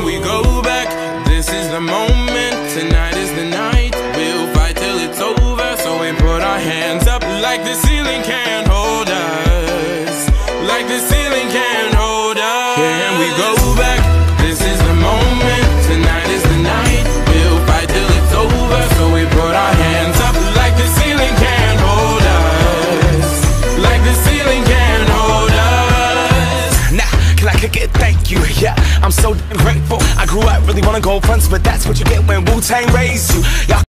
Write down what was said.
Can we go back? This is the moment. Tonight is the night. We'll fight till it's over. So we put our hands up like the ceiling can't hold us. Like the ceiling can't hold us. Can we go back? This is the moment. Tonight is the night. We'll fight till it's over. So we put our hands up like the ceiling can't hold us. Like the ceiling can't hold us. Nah, can I kick it? Thank you, yeah, I'm so damn grateful. I grew up really wanna go fronts, but that's what you get when Wu-Tang raised you. Y'all